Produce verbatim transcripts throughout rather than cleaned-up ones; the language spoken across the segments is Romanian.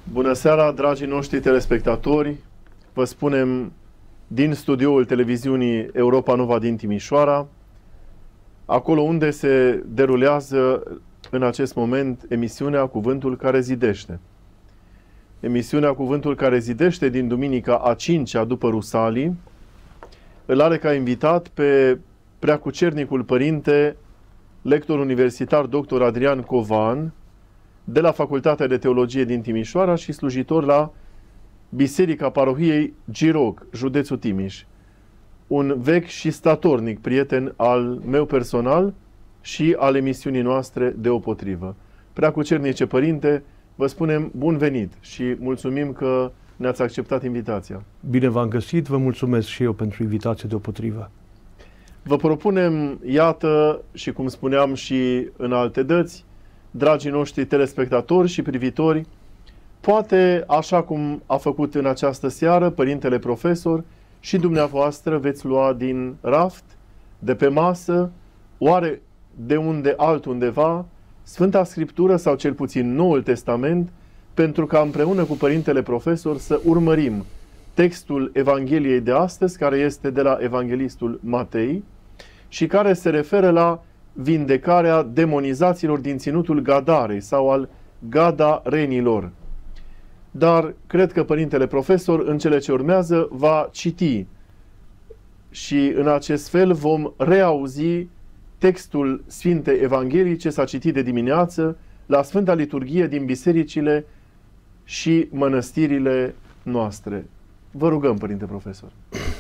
Bună seara, dragii noștri telespectatori! Vă spunem din studioul televiziunii Europa Nova din Timișoara, acolo unde se derulează în acest moment emisiunea Cuvântul care zidește. Emisiunea Cuvântul care zidește din duminica a cincea după Rusalii îl are ca invitat pe preacucernicul părinte, lector universitar doctor Adrian Covan, de la Facultatea de Teologie din Timișoara și slujitor la Biserica Parohiei Girog, județul Timiș. Un vechi și statornic prieten al meu personal și al emisiunii noastre deopotrivă. Preacucernice părinte, vă spunem bun venit și mulțumim că ne-ați acceptat invitația. Bine v-am găsit, vă mulțumesc și eu pentru invitație deopotrivă. Vă propunem, iată, și cum spuneam și în alte dăți, dragii noștri telespectatori și privitori, poate, așa cum a făcut în această seară părintele profesor, și dumneavoastră veți lua din raft, de pe masă, oare de unde altundeva, Sfânta Scriptură sau cel puțin Noul Testament, pentru ca împreună cu părintele profesor să urmărim textul Evangheliei de astăzi, care este de la Evanghelistul Matei și care se referă la vindecarea demonizaților din ținutul Gadarei sau al Gadarenilor. Dar cred că părintele profesor în cele ce urmează va citi și în acest fel vom reauzi textul Sfintei Evangheliei ce s-a citit de dimineață la Sfânta Liturghie din bisericile și mănăstirile noastre. Vă rugăm, părinte profesor.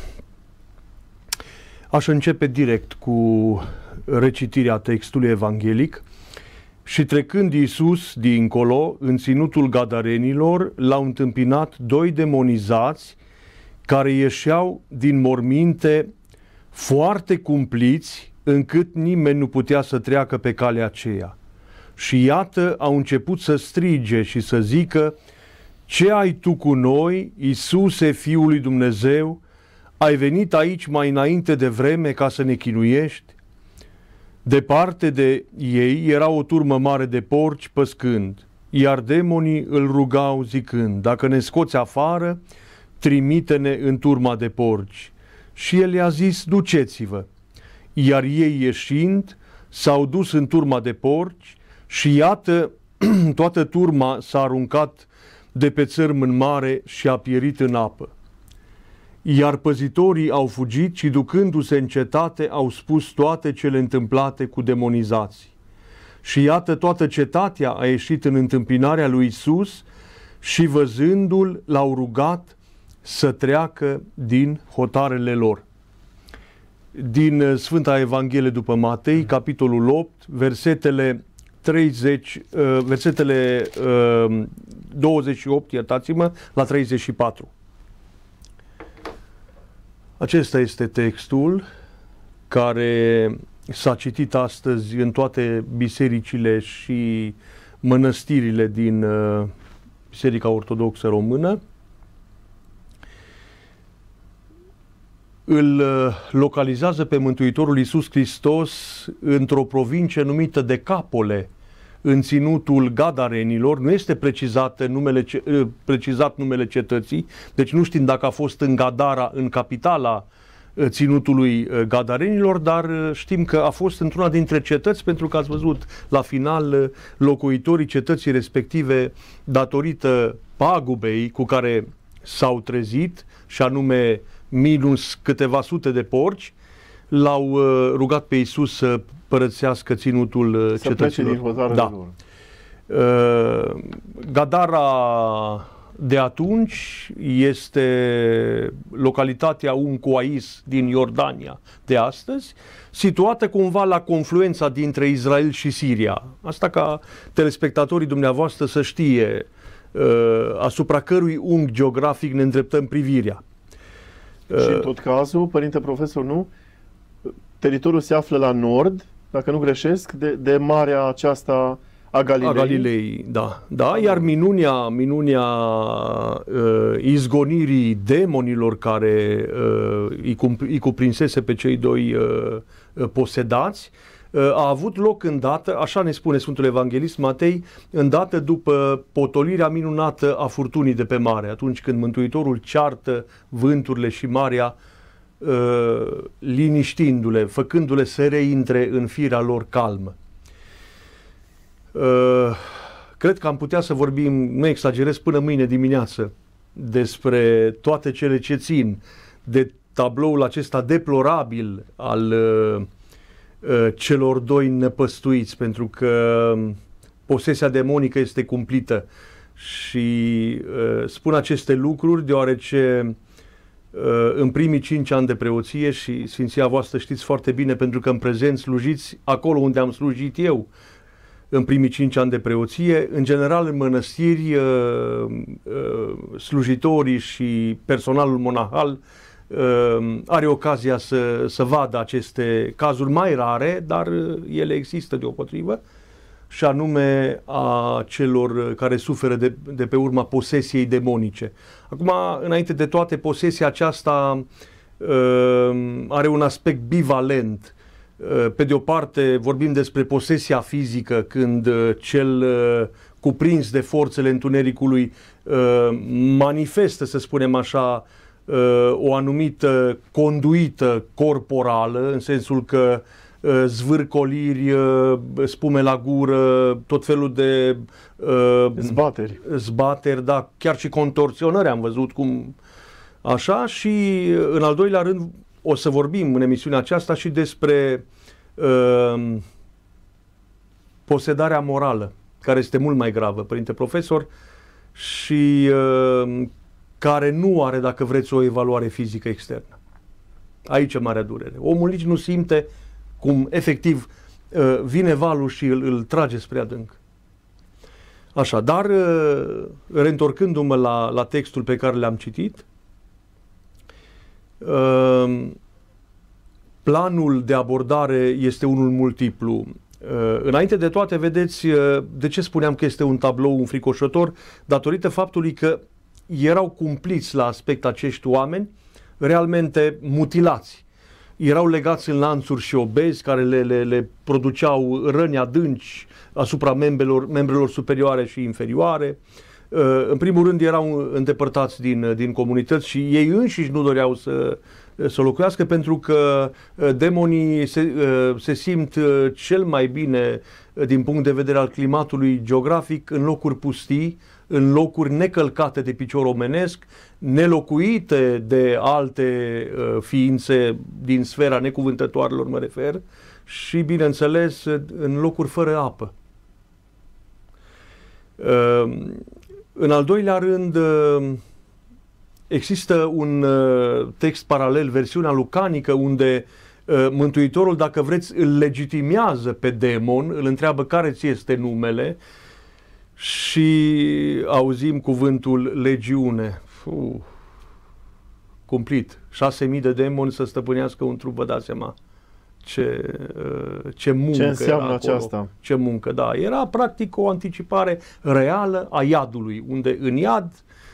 Aș începe direct cu recitirea textului evanghelic. Și trecând Iisus dincolo, în ținutul Gadarenilor, l-au întâmpinat doi demonizați care ieșeau din morminte foarte cumpliți, încât nimeni nu putea să treacă pe calea aceea. Și iată, au început să strige și să zică: ce ai tu cu noi, Iisuse, Fiul lui Dumnezeu? Ai venit aici mai înainte de vreme ca să ne chinuiești? Departe de ei era o turmă mare de porci păscând, iar demonii îl rugau zicând: dacă ne scoți afară, trimite-ne în turma de porci. Și el i-a zis: duceți-vă. Iar ei ieșind, s-au dus în turma de porci și iată, toată turma s-a aruncat de pe țărm în mare și a pierit în apă. Iar păzitorii au fugit și, ducându-se în cetate, au spus toate cele întâmplate cu demonizații. Și iată, toată cetatea a ieșit în întâmpinarea lui Iisus și, văzându-l, l-au rugat să treacă din hotarele lor. Din Sfânta Evanghelie după Matei, capitolul opt, versetele treizeci, versetele douăzeci și opt, iertați-mă, la treizeci și patru. Acesta este textul care s-a citit astăzi în toate bisericile și mănăstirile din Biserica Ortodoxă Română. Îl localizează pe Mântuitorul Iisus Hristos într-o provincie numită Decapole, în ținutul Gadarenilor. Nu este precizat numele, precizat numele cetății, deci nu știm dacă a fost în Gadara, în capitala ținutului Gadarenilor, dar știm că a fost într-una dintre cetăți, pentru că ați văzut la final locuitorii cetății respective, datorită pagubei cu care s-au trezit, și anume minus câteva sute de porci, l-au rugat pe Iisus să părăsească ținutul să cetăților. Din hotarele da. lor. Uh, Gadara de atunci este localitatea Uncoais din Iordania de astăzi, situată cumva la confluența dintre Israel și Siria. Asta ca telespectatorii dumneavoastră să știe uh, asupra cărui unghi geografic ne îndreptăm privirea. Uh, și în tot cazul, părinte profesor, nu? Teritoriul se află la nord, dacă nu greșesc, de, de marea aceasta a Galilei. A Galilei, da. da. Iar minunea, minunea uh, izgonirii demonilor care uh, îi, îi cuprinsese pe cei doi uh, posedați a avut loc îndată, așa ne spune Sfântul Evanghelist Matei, îndată după potolirea minunată a furtunii de pe mare, atunci când Mântuitorul ceartă vânturile și marea, uh, liniștindu-le, făcându-le să reintre în firea lor calmă. Uh, cred că am putea să vorbim, nu exagerez, până mâine dimineață despre toate cele ce țin de tabloul acesta deplorabil al uh, uh, celor doi năpăstuiți, pentru că posesia demonică este cumplită și uh, spun aceste lucruri deoarece uh, în primii cinci ani de preoție, și Sfinția voastră știți foarte bine pentru că în prezent slujiți acolo unde am slujit eu în primii cinci ani de preoție, în general în mănăstiri uh, uh, slujitorii și personalul monahal uh, are ocazia să, să vadă aceste cazuri mai rare, dar uh, ele există deopotrivă, și anume a celor care suferă de, de pe urma posesiei demonice. Acum, înainte de toate, posesia aceasta uh, are un aspect bivalent. Pe de o parte vorbim despre posesia fizică, când cel cuprins de forțele întunericului manifestă, să spunem așa, o anumită conduită corporală, în sensul că zvârcoliri, spume la gură, tot felul de zbateri, zbateri, da, chiar și contorsionări am văzut cum așa. Și în al doilea rând o să vorbim în emisiunea aceasta și despre uh, posedarea morală, care este mult mai gravă, Părinte Profesor, și uh, care nu are, dacă vreți, o evaluare fizică externă. Aici e marea durere. Omul nici nu simte cum efectiv uh, vine valul și îl, îl trage spre adânc. Așa, dar uh, reîntorcându-mă la, la textul pe care l-am citit, uh, planul de abordare este unul multiplu. Uh, înainte de toate, vedeți, uh, de ce spuneam că este un tablou înfricoșător? Datorită faptului că erau cumpliți la aspect acești oameni, realmente mutilați. Erau legați în lanțuri și obezi care le, le, le produceau răni adânci asupra membrelor, membrelor superioare și inferioare. Uh, în primul rând erau îndepărtați din, din comunități și ei înșiși nu doreau să, să locuiască, pentru că demonii se, se simt cel mai bine din punct de vedere al climatului geografic în locuri pustii, în locuri necălcate de picior omenesc, nelocuite de alte ființe din sfera necuvântătoarelor, mă refer, și, bineînțeles, în locuri fără apă. În al doilea rând, există un text paralel, versiunea lucanică, unde Mântuitorul, dacă vreți, îl legitimează pe demon, îl întreabă care ți este numele și auzim cuvântul legiune. Uf, cumplit. Șase mii de demoni să stăpânească un trup, vă dați seama. Ce, ce muncă ce înseamnă era acolo. aceasta? Ce muncă, da. Era practic o anticipare reală a iadului, unde în iad,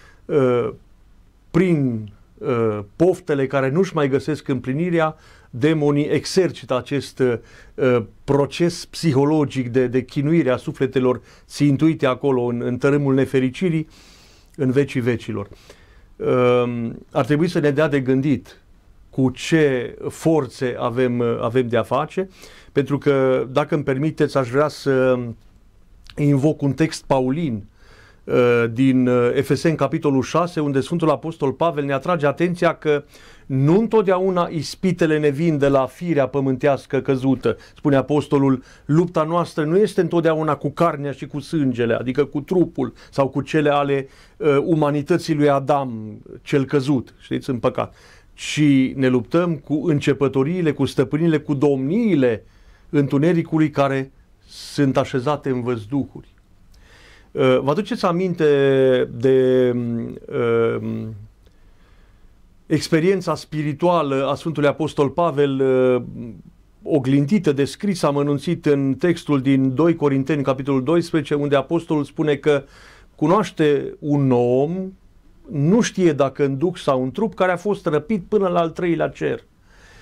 prin poftele care nu-și mai găsesc împlinirea, demonii exercită acest proces psihologic de, de chinuire a sufletelor țintuite acolo în, în tărâmul nefericirii în vecii vecilor. Ar trebui să ne dea de gândit cu ce forțe avem, avem de a face, pentru că, dacă îmi permiteți, aș vrea să invoc un text paulin din Efeseni, capitolul șase, unde Sfântul Apostol Pavel ne atrage atenția că nu întotdeauna ispitele ne vin de la firea pământească căzută. Spune Apostolul, lupta noastră nu este întotdeauna cu carnea și cu sângele, adică cu trupul sau cu cele ale uh, umanității lui Adam, cel căzut, știți, în păcat, ci ne luptăm cu începătoriile, cu stăpâniile, cu domniile întunericului care sunt așezate în văzduhuri. Uh, vă aduceți aminte de uh, experiența spirituală a Sfântului Apostol Pavel, uh, oglindită, descrisă, amănunțit în textul din doi Corinteni, capitolul doisprezece, unde Apostolul spune că cunoaște un om, nu știe dacă în duh sau în trup, care a fost răpit până la al treilea cer.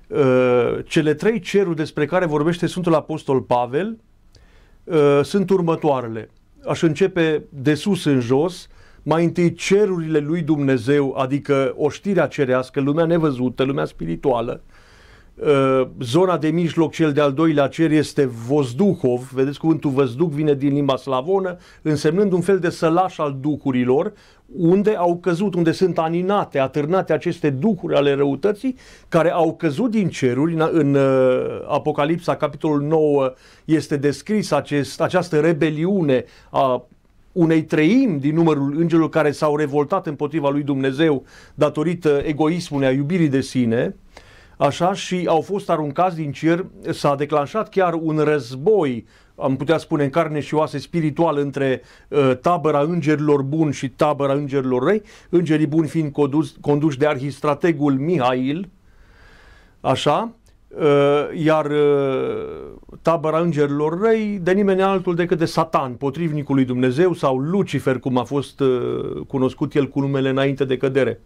Cele trei ceruri despre care vorbește Sfântul Apostol Pavel sunt următoarele. Aș începe de sus în jos. Mai întâi cerurile lui Dumnezeu, adică oștirea cerească, lumea nevăzută, lumea spirituală. Zona de mijloc, cel de-al doilea cer, este Vozduhov. Vedeți, cuvântul văzduh vine din limba slavonă, însemnând un fel de sălaș al duhurilor, unde au căzut, unde sunt aninate, atârnate aceste duhuri ale răutății, care au căzut din ceruri. În, în Apocalipsa, capitolul nouă, este descris acest, această rebeliune a unei treimi din numărul îngerilor care s-au revoltat împotriva lui Dumnezeu datorită egoismului, a iubirii de sine, așa, și au fost aruncați din cer. S-a declanșat chiar un război, am putea spune în carne și oase, spiritual, între uh, tabăra îngerilor buni și tabăra îngerilor răi, îngerii buni fiind condus, conduși de arhistrategul Mihail, așa, uh, iar uh, tabăra îngerilor răi de nimeni altul decât de Satan, potrivnicul lui Dumnezeu, sau Lucifer, cum a fost uh, cunoscut el cu numele înainte de cădere.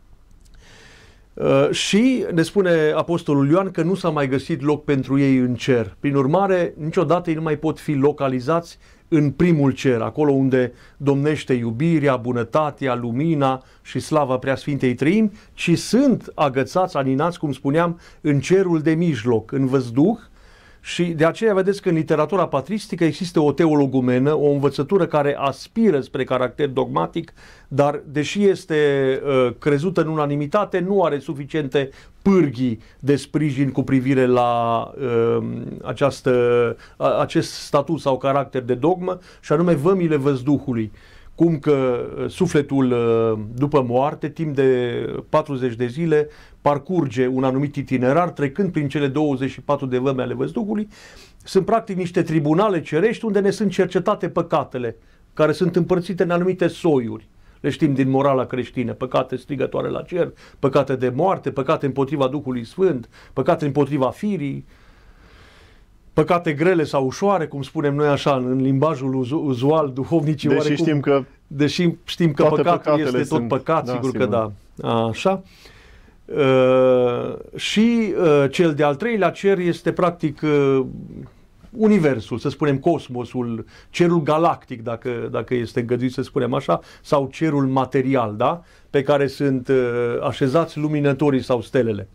Uh, și ne spune Apostolul Ioan că nu s-a mai găsit loc pentru ei în cer. Prin urmare, niciodată ei nu mai pot fi localizați în primul cer, acolo unde domnește iubirea, bunătatea, lumina și slava Preasfintei Treimi, ci sunt agățați, aninați, cum spuneam, în cerul de mijloc, în văzduh. Și de aceea vedeți că în literatura patristică există o teologumenă, o învățătură care aspiră spre caracter dogmatic, dar deși este uh, crezută în unanimitate, nu are suficiente pârghii de sprijin cu privire la uh, această, uh, acest statut sau caracter de dogmă, și anume vămile văzduhului. Cum că sufletul după moarte, timp de patruzeci de zile, parcurge un anumit itinerar, trecând prin cele douăzeci și patru de vămi ale văzduhului. Sunt practic niște tribunale cerești unde ne sunt cercetate păcatele, care sunt împărțite în anumite soiuri. Le știm din morala creștină: păcate strigătoare la cer, păcate de moarte, păcate împotriva Duhului Sfânt, păcate împotriva firii, păcate grele sau ușoare, cum spunem noi așa în limbajul uzual, duhovnicii. Deși oarecum, știm că, deși știm că păcatul este tot sunt, păcat, da, sigur, sigur că da. Așa. Uh, și uh, cel de-al treilea cer este practic uh, universul, să spunem cosmosul, cerul galactic, dacă, dacă este îngăduit să spunem așa, sau cerul material, da? Pe care sunt uh, așezați luminătorii sau stelele.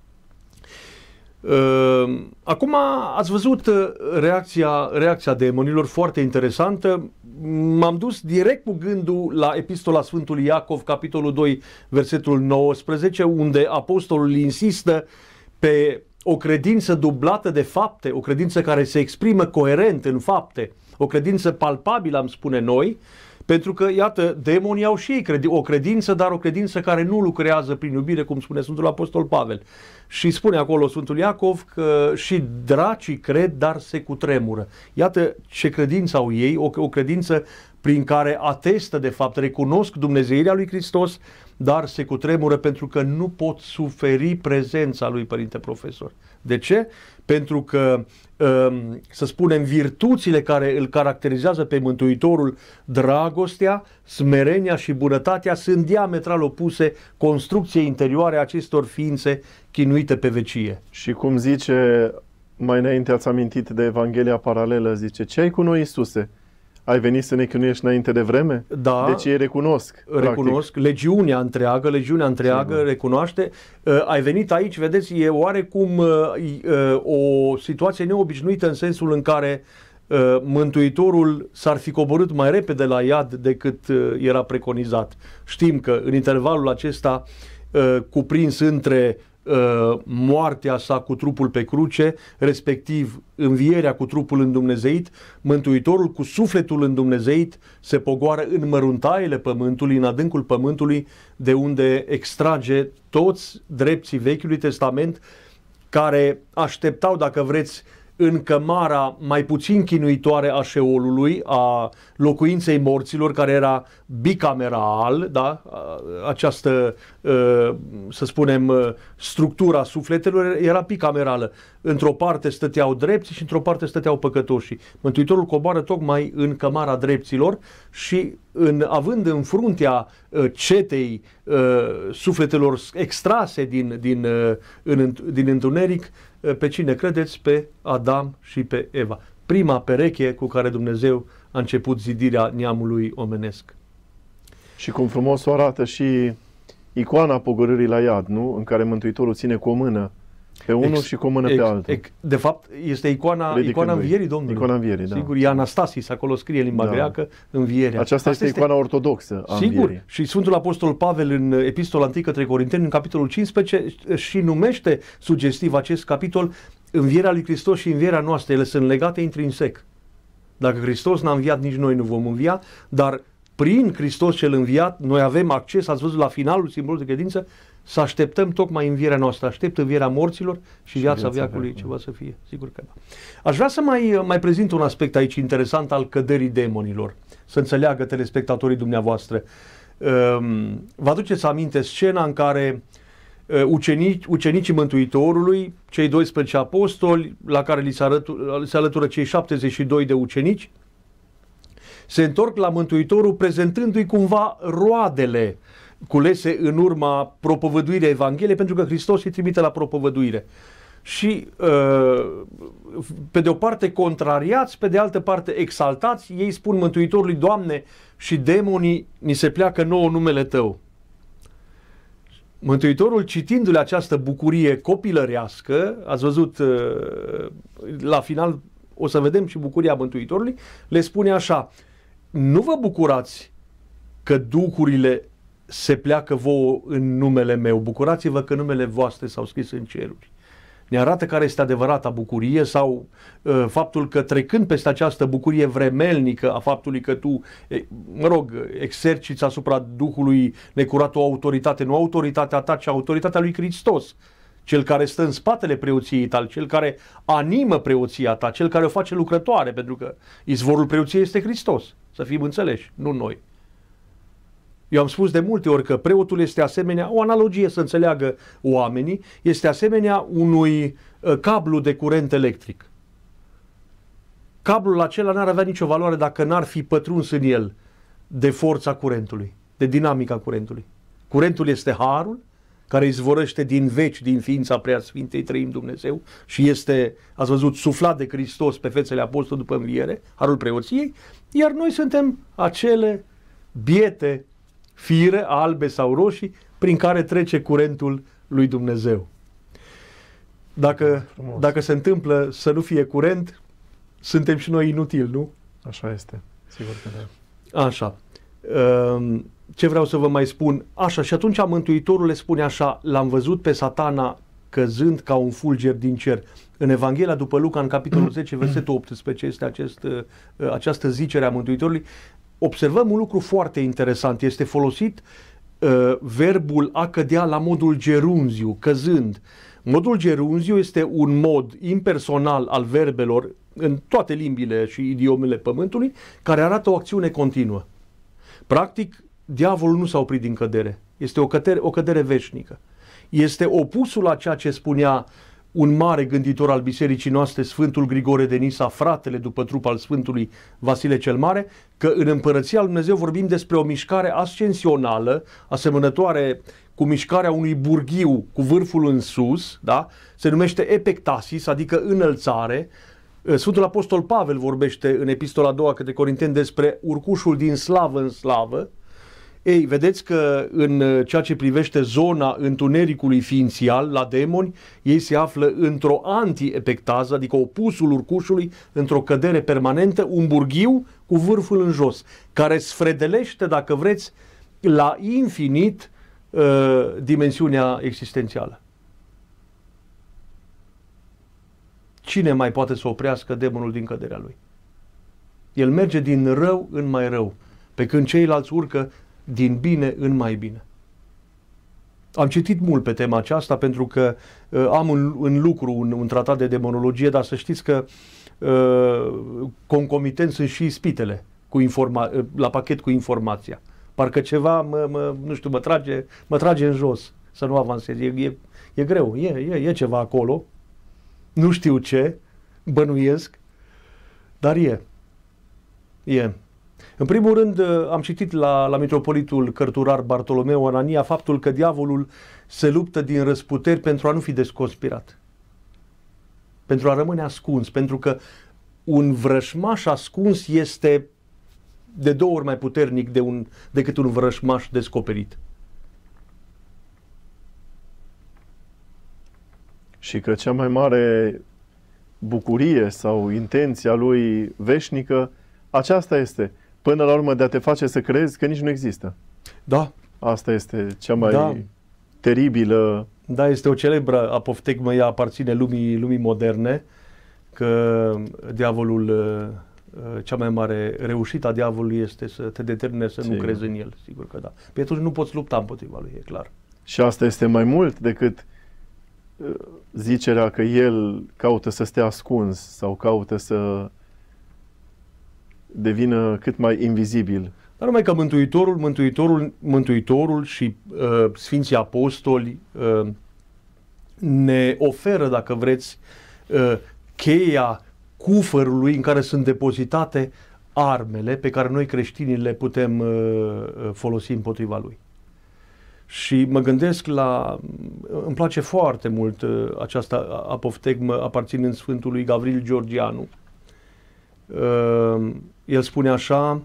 Uh, acum ați văzut uh, reacția, reacția demonilor, foarte interesantă. M-am dus direct cu gândul la epistola Sfântului Iacov, capitolul doi, versetul nouăsprezece, unde apostolul insistă pe o credință dublată de fapte, o credință care se exprimă coerent în fapte, o credință palpabilă, am spune noi, pentru că, iată, demonii au și ei o credință, dar o credință care nu lucrează prin iubire, cum spune Sfântul Apostol Pavel. Și spune acolo Sfântul Iacov că și dracii cred, dar se cutremură. Iată ce credință au ei, o, o credință prin care atestă, de fapt, recunosc dumnezeirea lui Hristos, dar se cutremură pentru că nu pot suferi prezența lui, Părinte Profesor. De ce? Pentru că, să spunem, virtuțile care îl caracterizează pe Mântuitorul, dragostea, smerenia și bunătatea, sunt diametral opuse construcției interioare a acestor ființe chinuite pe vecie. Și cum zice, mai înainte ați amintit de Evanghelia paralelă, zice: ce ai cu noi, Iisuse? Ai venit să ne chinuiești înainte de vreme? Da. Deci ei recunosc. Recunosc. Practic. Legiunea întreagă, legiunea întreagă Sigur. recunoaște. Uh, ai venit aici, vedeți, e oarecum uh, uh, o situație neobișnuită în sensul în care uh, Mântuitorul s-ar fi coborât mai repede la iad decât uh, era preconizat. Știm că în intervalul acesta uh, cuprins între moartea sa cu trupul pe cruce, respectiv învierea cu trupul îndumnezeit, Mântuitorul cu sufletul îndumnezeit se pogoară în măruntaiele pământului, în adâncul pământului, de unde extrage toți drepții Vechiului Testament care așteptau, dacă vreți, în cămara mai puțin chinuitoare a șeolului, a locuinței morților, care era bicameral, da? Această, să spunem, structura sufletelor era bicamerală. Într-o parte stăteau drepții și într-o parte stăteau păcătoșii. Mântuitorul coboară tocmai în cămara drepților și în, având în fruntea cetei sufletelor extrase din, din, în, din întuneric, pe cine credeți? Pe Adam și pe Eva. Prima pereche cu care Dumnezeu a început zidirea neamului omenesc. Și cum frumos o arată și icoana pogorârii la iad, nu? În care Mântuitorul ține cu o mână pe unul ex, și cu o mână ex, pe altul. Ex, de fapt, este icoana, icoana învierii Domnului. Icoana învierii, da. Sigur, e Anastasis, acolo scrie în limba da. greacă, învierea. Aceasta este, este icoana ortodoxă a Sigur, învierii. Și Sfântul Apostol Pavel în Epistola întâi către Corinteni, în capitolul cincisprezece, și numește sugestiv acest capitol învierea lui Hristos și învierea noastră. Ele sunt legate intrinsec. Dacă Hristos n-a înviat, nici noi nu vom învia, dar prin Hristos cel înviat, noi avem acces, ați văzut la finalul simbolului de credință, să așteptăm tocmai învierea noastră. Aștept învierea morților și, și viața, viața veacului, ceva să fie. Sigur că da. Aș vrea să mai, mai prezint un aspect aici interesant al căderii demonilor, să înțeleagă telespectatorii dumneavoastră. Um, vă aduceți aminte scena în care uh, ucenici, ucenicii Mântuitorului, cei doisprezece apostoli, la care li se, arătu, se alătură cei șaptezeci și doi de ucenici, se întorc la Mântuitorul prezentându-i cumva roadele culese în urma propovăduirii Evangheliei, pentru că Hristos îi trimite la propovăduire. Și pe de o parte contrariați, pe de altă parte exaltați, ei spun Mântuitorului: Doamne, și demonii ni se pleacă nouă numele Tău. Mântuitorul, citindu-le această bucurie copilărească, ați văzut la final, o să vedem și bucuria Mântuitorului, le spune așa: nu vă bucurați că duhurile se pleacă vouă în numele meu, bucurați-vă că numele voastre s-au scris în ceruri. Ne arată care este adevărata bucurie sau uh, faptul că trecând peste această bucurie vremelnică a faptului că tu, e, mă rog, exerciți asupra Duhului necurat o autoritate, nu autoritatea ta, ci autoritatea lui Hristos, cel care stă în spatele preoției tale, cel care animă preoția ta, cel care o face lucrătoare, pentru că izvorul preoției este Hristos, să fim înțeleși, nu noi. Eu am spus de multe ori că preotul este asemenea, o analogie să înțeleagă oamenii, este asemenea unui uh, cablu de curent electric. Cablul acela n-ar avea nicio valoare dacă n-ar fi pătruns în el de forța curentului, de dinamica curentului. Curentul este harul care izvorăște din veci, din ființa preasfintei Trăim Dumnezeu și este, ați văzut, suflat de Hristos pe fețele apostolului după înviere, harul preoției, iar noi suntem acele biete fire, albe sau roșii, prin care trece curentul lui Dumnezeu. Dacă, dacă se întâmplă să nu fie curent, suntem și noi inutili, nu? Așa este, sigur că da. Așa. Ce vreau să vă mai spun? Așa, și atunci Mântuitorul le spune așa: l-am văzut pe Satana căzând ca un fulger din cer. În Evanghelia după Luca, în capitolul zece, versetul optsprezece, este acest, această zicere a Mântuitorului. Observăm un lucru foarte interesant. Este folosit uh, verbul a cădea la modul gerunziu, căzând. Modul gerunziu este un mod impersonal al verbelor în toate limbile și idiomele pământului, care arată o acțiune continuă. Practic, diavolul nu s-a oprit din cădere. Este o cădere, o cădere veșnică. Este opusul la ceea ce spunea un mare gânditor al bisericii noastre, Sfântul Grigore de Nisa, fratele după trup al Sfântului Vasile cel Mare, că în Împărăția lui Dumnezeu vorbim despre o mișcare ascensională, asemănătoare cu mișcarea unui burghiu cu vârful în sus, da? Se numește epectasis, adică înălțare. Sfântul Apostol Pavel vorbește în Epistola a doua către Corinteni despre urcușul din slavă în slavă. Ei, vedeți că în ceea ce privește zona întunericului ființial, la demoni, ei se află într-o anti-epectază, adică opusul urcușului, într-o cădere permanentă, un burghiu cu vârful în jos, care sfredelește, dacă vreți, la infinit uh, dimensiunea existențială. Cine mai poate să oprească demonul din căderea lui? El merge din rău în mai rău, pe când ceilalți urcă din bine în mai bine. Am citit mult pe tema aceasta pentru că uh, am în, în lucru un, un tratat de demonologie, dar să știți că uh, concomitent sunt și ispitele cu informa- la pachet cu informația. Parcă ceva, mă, mă, nu știu, mă trage, mă trage în jos să nu avansez. E, e, e greu, e, e, e ceva acolo. Nu știu ce, bănuiesc, dar e. E. În primul rând, am citit la, la mitropolitul cărturar Bartolomeu Anania faptul că diavolul se luptă din răsputeri pentru a nu fi desconspirat. Pentru a rămâne ascuns. Pentru că un vrășmaș ascuns este de două ori mai puternic de un, decât un vrășmaș descoperit. Și că cea mai mare bucurie sau intenția lui veșnică, aceasta este, până la urmă, de a te face să crezi că nici nu există. Da. Asta este cea mai da. teribilă. Da, este o celebră apoftegmă, ea aparține lumii, lumii moderne, că diavolul, cea mai mare reușită a diavolului este să te determine să Sigur. nu crezi în el. Sigur că da. Pe atunci nu poți lupta împotriva lui, e clar. Și asta este mai mult decât zicerea că el caută să stea ascuns sau caută să devină cât mai invizibil. Dar numai că Mântuitorul, Mântuitorul, Mântuitorul și uh, Sfinții Apostoli uh, ne oferă, dacă vreți, uh, cheia cufărului în care sunt depozitate armele pe care noi creștinii le putem uh, folosi împotriva lui. Și mă gândesc la... Îmi place foarte mult uh, această apoftegmă aparținând Sfântului Gavril Georgianu. Uh, el spune așa: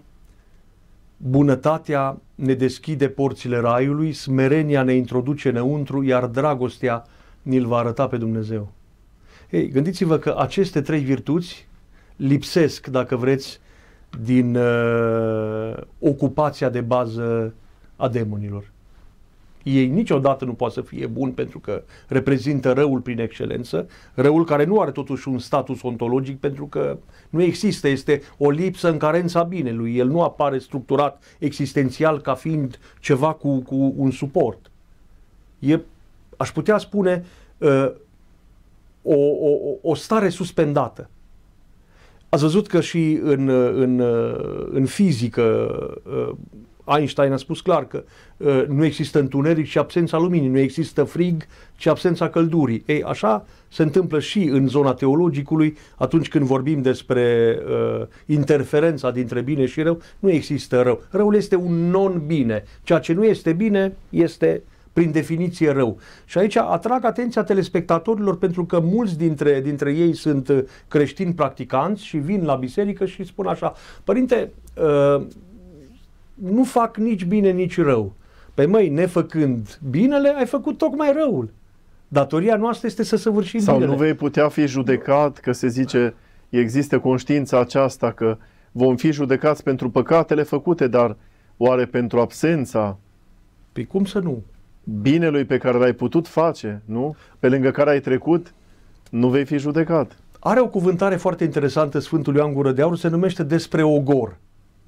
bunătatea ne deschide porțile raiului, smerenia ne introduce înăuntru, iar dragostea ni-l va arăta pe Dumnezeu. Ei, gândiți-vă că aceste trei virtuți lipsesc, dacă vreți, din uh, ocupația de bază a demonilor. Ei niciodată nu pot să fie buni pentru că reprezintă răul prin excelență, răul care nu are totuși un status ontologic pentru că nu există, este o lipsă în carența binelui, el nu apare structurat existențial ca fiind ceva cu, cu un suport. E, aș putea spune, uh, o, o, o stare suspendată. Ați văzut că și în, în, în fizică uh, Einstein a spus clar că uh, nu există întuneric și absența luminii, nu există frig și absența căldurii. Ei, așa se întâmplă și în zona teologicului, atunci când vorbim despre uh, interferența dintre bine și rău, nu există rău. Răul este un non-bine. Ceea ce nu este bine este prin definiție rău. Și aici atrag atenția telespectatorilor pentru că mulți dintre, dintre ei sunt creștini practicanți și vin la biserică și spun așa: părinte, uh, nu fac nici bine, nici rău. Pe măi, nefăcând binele, ai făcut tocmai răul. Datoria noastră este să săvârșim Sau binele. nu vei putea fi judecat, că se zice, există conștiința aceasta că vom fi judecați pentru păcatele făcute, dar oare pentru absența Păi cum să nu? binelui pe care l-ai putut face, nu? Pe lângă care ai trecut, nu vei fi judecat. Are o cuvântare foarte interesantă Sfântul Ioan Gură de Aur, se numește Despre ogor.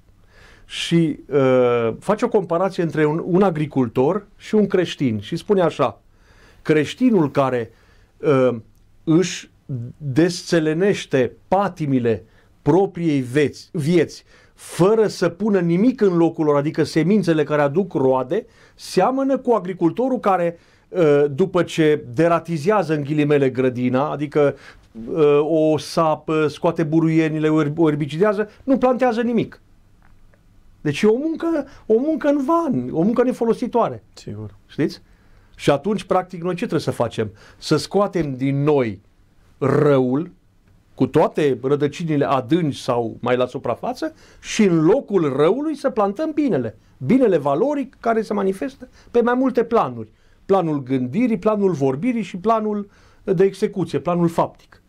Și uh, face o comparație între un, un agricultor și un creștin și spune așa: creștinul care uh, își desțelenește patimile propriei veți, vieți fără să pună nimic în locul lor, adică semințele care aduc roade, seamănă cu agricultorul care uh, după ce deratizează în ghilimele grădina, adică uh, o sapă, scoate buruienile, o erbicidează, nu plantează nimic. Deci e o muncă, o muncă în van, o muncă nefolositoare. Sigur. Știți? Și atunci, practic, noi ce trebuie să facem? Să scoatem din noi răul, cu toate rădăcinile adânci sau mai la suprafață, și în locul răului să plantăm binele. Binele valoric care se manifestă pe mai multe planuri. Planul gândirii, planul vorbirii și planul de execuție, planul faptic.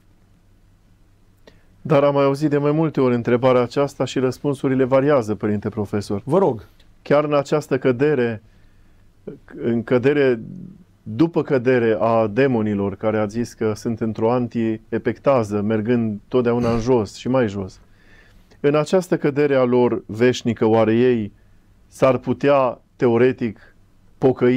Dar am mai auzit de mai multe ori întrebarea aceasta și răspunsurile variază, Părinte Profesor. Vă rog. Chiar în această cădere, în cădere, după cădere a demonilor, care a zis că sunt într-o anti-epectază, mergând totdeauna în jos și mai jos, în această cădere a lor veșnică, oare ei s-ar putea, teoretic, pocăi,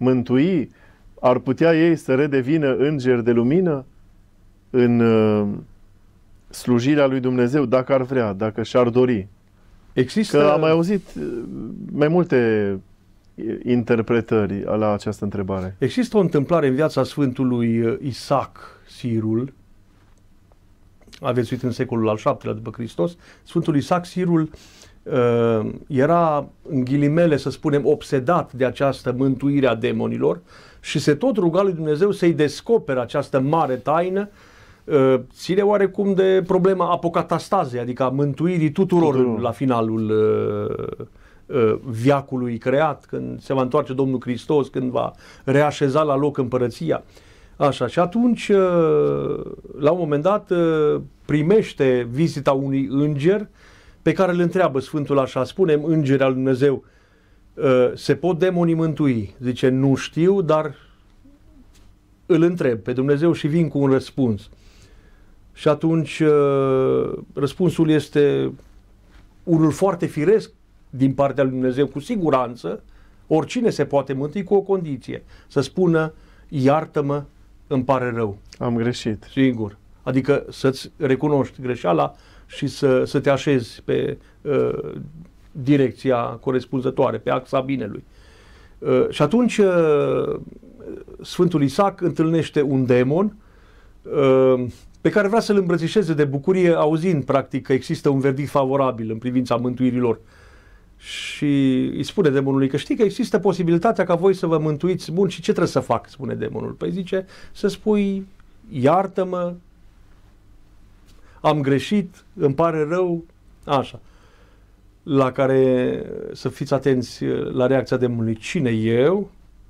mântui? Ar putea ei să redevină îngeri de lumină în uh, slujirea lui Dumnezeu, dacă ar vrea, dacă și-ar dori? Există... Că am mai auzit mai multe interpretări la această întrebare. Există o întâmplare în viața Sfântului Isaac Sirul, a viețuit în secolul al șaptelea după Hristos. Sfântul Isaac Sirul uh, era, în ghilimele, să spunem, obsedat de această mântuire a demonilor și se tot ruga lui Dumnezeu să-i descopere această mare taină, uh, ține oarecum de problema apocatastazei, adică a mântuirii tuturor, tuturor. la finalul uh, uh, veacului creat, când se va întoarce Domnul Hristos, când va reașeza la loc împărăția. Așa, și atunci, la un moment dat, primește vizita unui înger pe care îl întreabă Sfântul așa, spune-mi, înger al lui Dumnezeu, se pot demonii mântui? Zice, nu știu, dar îl întreb pe Dumnezeu și vin cu un răspuns. Și atunci răspunsul este unul foarte firesc din partea lui Dumnezeu, cu siguranță, oricine se poate mântui cu o condiție, să spună, iartă-mă, îmi pare rău. Am greșit. Sigur. Adică să-ți recunoști greșeala și să, să te așezi pe uh, direcția corespunzătoare, pe axa binelui. Uh, și atunci uh, Sfântul Isaac întâlnește un demon uh, pe care vrea să-l îmbrățișeze de bucurie, auzind practic că există un verdict favorabil în privința mântuirilor. Și îi spune demonului că știi că există posibilitatea ca voi să vă mântuiți. Bun, și ce trebuie să fac? Spune demonul. Păi zice să spui, iartă-mă, am greșit, îmi pare rău, așa. La care să fiți atenți la reacția demonului. Cine eu?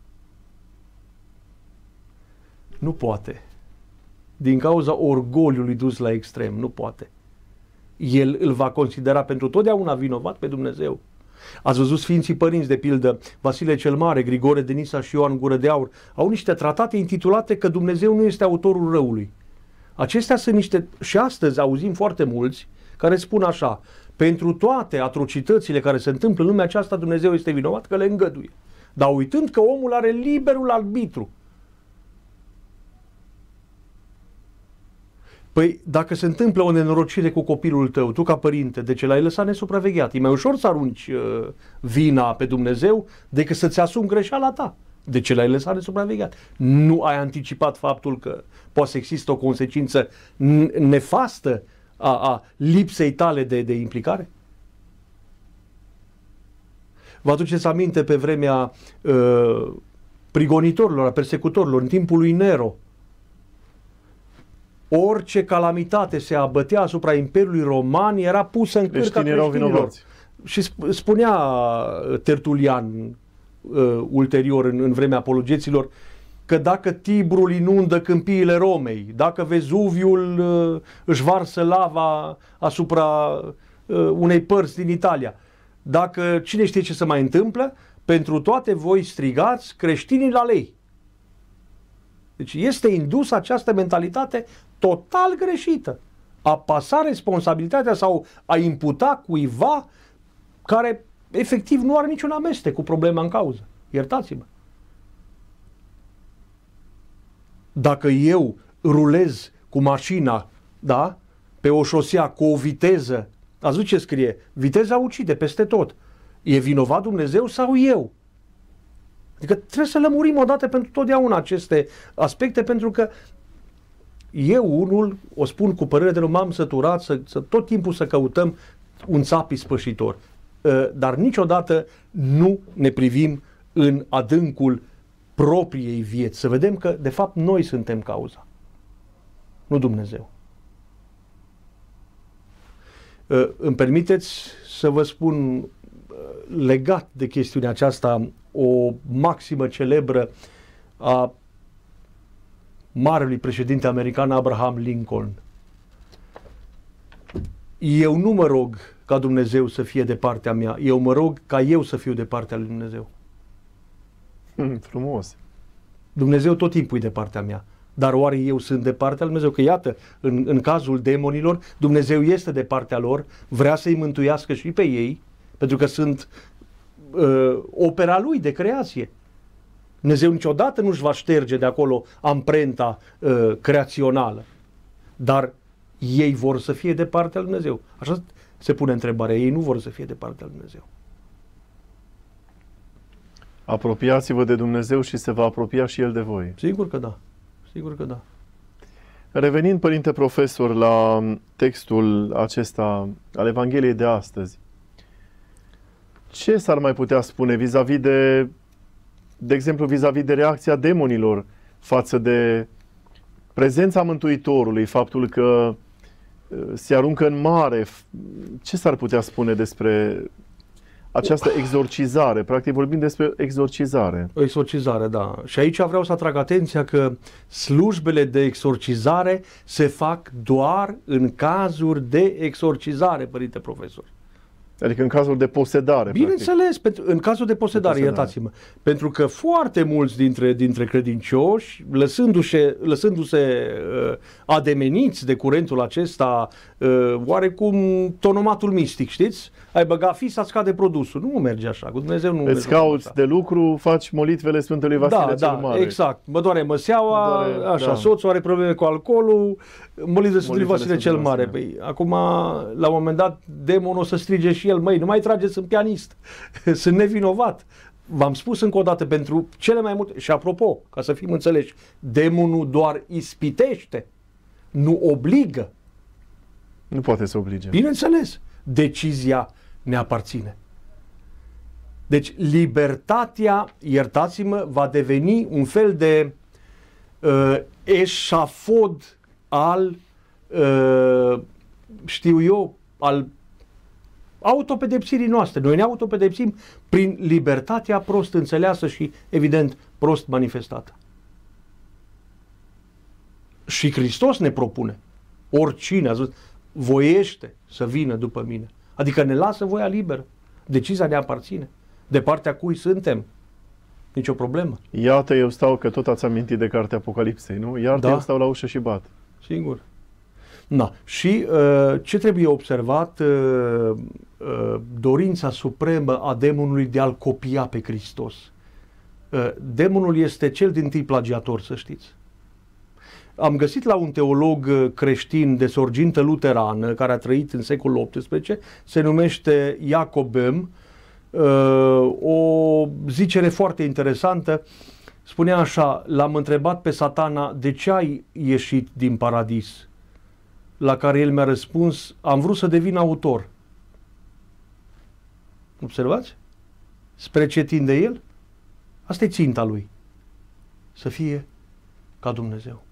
Nu poate. Din cauza orgoliului dus la extrem, nu poate. El îl va considera pentru totdeauna vinovat pe Dumnezeu. Ați văzut Sfinții Părinți, de pildă, Vasile cel Mare, Grigore de Nisa și Ioan Gură de Aur, au niște tratate intitulate că Dumnezeu nu este autorul răului. Acestea sunt niște, și astăzi auzim foarte mulți, care spun așa, pentru toate atrocitățile care se întâmplă în lumea aceasta, Dumnezeu este vinovat că le îngăduie. Dar uitând că omul are liberul arbitru. Păi, dacă se întâmplă o nenorocire cu copilul tău, tu ca părinte, de ce l-ai lăsat nesupravegheat? E mai ușor să arunci uh, vina pe Dumnezeu decât să-ți asumi greșeala ta. De ce l-ai lăsat nesupravegheat? Nu ai anticipat faptul că poate să există o consecință nefastă a, a lipsei tale de, de implicare? Vă aduceți aminte pe vremea uh, prigonitorilor, a persecutorilor, în timpul lui Nero, orice calamitate se abătea asupra Imperiului Roman era pusă în cârca creștinilor. Și spunea Tertulian uh, ulterior, în, în vremea apologeților, că dacă Tibrul inundă câmpiile Romei, dacă Vezuviul uh, își varsă lava asupra uh, unei părți din Italia, dacă cine știe ce se mai întâmplă, pentru toate voi strigați creștinii la lei. Deci este indusă această mentalitate total greșită. A pasa responsabilitatea sau a imputa cuiva care efectiv nu are niciun amestec cu problema în cauză. Iertați-mă. Dacă eu rulez cu mașina, da, pe o șosea cu o viteză, ați văzut ce scrie? Viteza ucide peste tot. E vinovat Dumnezeu sau eu? Adică trebuie să lămurim odată pentru totdeauna aceste aspecte, pentru că eu unul, o spun cu părere de nu m-am săturat să, să tot timpul să căutăm un țap ispășitor. Dar niciodată nu ne privim în adâncul propriei vieți. Să vedem că de fapt noi suntem cauza. Nu Dumnezeu. Îmi permiteți să vă spun, legat de chestiunea aceasta, o maximă celebră a marelui președinte american Abraham Lincoln. Eu nu mă rog ca Dumnezeu să fie de partea mea, eu mă rog ca eu să fiu de partea lui Dumnezeu. Mm, frumos. Dumnezeu tot timpul e de partea mea. Dar oare eu sunt de partea lui Dumnezeu? Că iată, în, în cazul demonilor, Dumnezeu este de partea lor, vrea să-i mântuiască și pe ei, pentru că sunt uh, opera lui de creație. Dumnezeu niciodată nu-și va șterge de acolo amprenta uh, creațională. Dar ei vor să fie de partea lui Dumnezeu. Așa se pune întrebarea. Ei nu vor să fie de partea lui Dumnezeu. Apropiați-vă de Dumnezeu și se va apropia și El de voi. Sigur că da. Sigur că da. Revenind, Părinte Profesor, la textul acesta al Evangheliei de astăzi, ce s-ar mai putea spune vis-a-vis de, de exemplu, vis-a-vis de reacția demonilor față de prezența Mântuitorului, faptul că se aruncă în mare? Ce s-ar putea spune despre această exorcizare? Practic vorbim despre exorcizare. O exorcizare, da. Și aici vreau să atrag atenția că slujbele de exorcizare se fac doar în cazuri de exorcizare, Părinte Profesor. Adică în cazul de posedare. Bineînțeles, pentru, în cazul de posedare, de posedare. iertați-mă. Pentru că foarte mulți dintre, dintre credincioși, lăsându-se, lăsându-se uh, ademeniți de curentul acesta, uh, oarecum tonomatul mistic, știți? Ai băga fisa, scade produsul. Nu merge așa, cu Dumnezeu nu Îți cauți de lucru, faci molitvele Sfântului Vasile da, cel da, Mare. Exact. Mă doare măseaua, mă doare, așa, da. soțul are probleme cu alcoolul, molitvele Sfântului Vasile cel Mare. Păi, acum, la un moment dat, demonul o să strige și el, măi, nu mai trageți în pianist, sunt nevinovat. V-am spus încă o dată, pentru cele mai multe, și apropo, ca să fim înțeleși, demonul doar ispitește, nu obligă. Nu poate să oblige. Bineînțeles, decizia ne aparține. Deci libertatea, iertați-mă, va deveni un fel de uh, eșafod al, uh, știu eu, al autopedepsirii noastre. Noi ne autopedepsim prin libertatea prost înțeleasă și, evident, prost manifestată. Și Hristos ne propune, oricine a zis, voiește să vină după mine. Adică ne lasă voia liberă. Decizia ne aparține. De partea cui suntem. Nici o problemă. Iată, eu stau, că tot ați amintit de cartea Apocalipsei, nu? Iată, da. Eu stau la ușă și bat. Sigur. Na. Și uh, ce trebuie observat? Uh, uh, dorința supremă a demonului de a-L copia pe Hristos. Uh, demonul este cel dintâi plagiator, să știți. Am găsit la un teolog creștin de sorgintă luterană, care a trăit în secolul optsprezece, se numește Jacob Böhm, o zicere foarte interesantă. Spunea așa: l-am întrebat pe Satana, de ce ai ieșit din paradis? La care el mi-a răspuns, am vrut să devin autor. Observați? Spre ce tinde el? Asta e ținta lui. Să fie ca Dumnezeu.